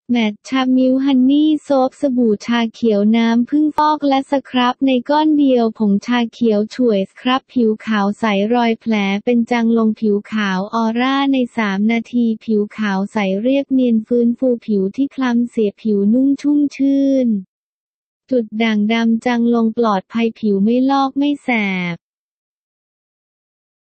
แมทชามิลฮันนี่โซฟสบู่ชาเขียวน้ำผึ้งฟอกและสครับในก้อนเดียวผงชาเขียวฉ่วยสครับผิวขาวใสรอยแผลเป็นจางลงผิวขาวออร่าใน3 นาทีผิวขาวใสเรียบเนียนฟื้นฟูผิวที่คล้ำเสียผิวนุ่มชุ่มชื่นจุดด่างดำจางลงปลอดภัยผิวไม่ลอกไม่แสบ